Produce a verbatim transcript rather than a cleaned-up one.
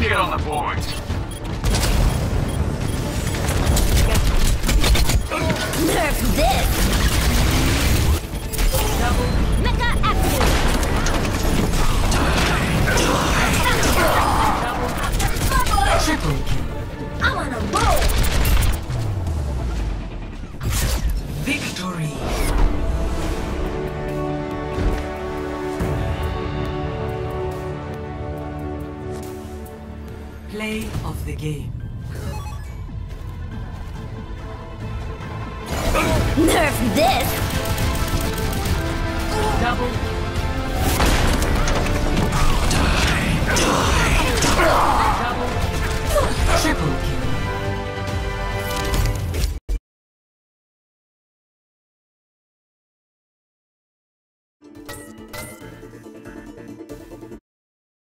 Get on the board. Nerf this! Double Mecha active! Triple kill. I'm on a roll! Victory! Play of the game. Nerf this! Double